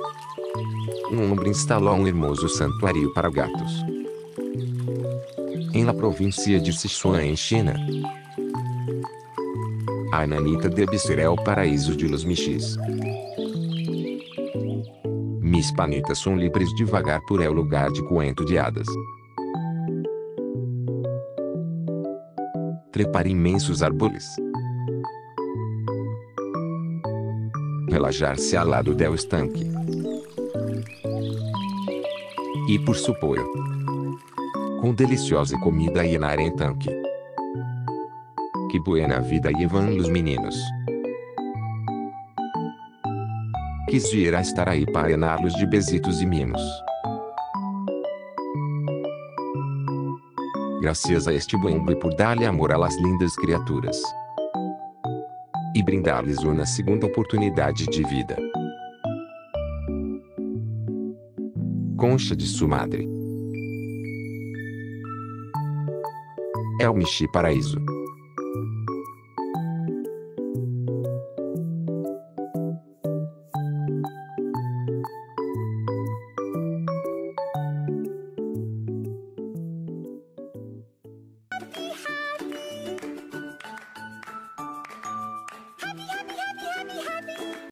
Um homem instalou um hermoso santuário para gatos em la província de Sichuan, em China. A Nanita debe ser el paraíso de los Michis. Mis panitas são livres de vagar por el lugar de cuento de hadas. Trepar imensos árboles. Relajar-se ao lado del estanque. E por supoio, com deliciosa comida e anar em tanque. Que buena vida llevan los meninos. Quisiera estar aí para llenar-los de besitos e mimos. Gracias a este hombre por darle amor a las lindas criaturas e brindar-lhes uma segunda oportunidade de vida. Concha de sua madre. É o Michi Paraíso.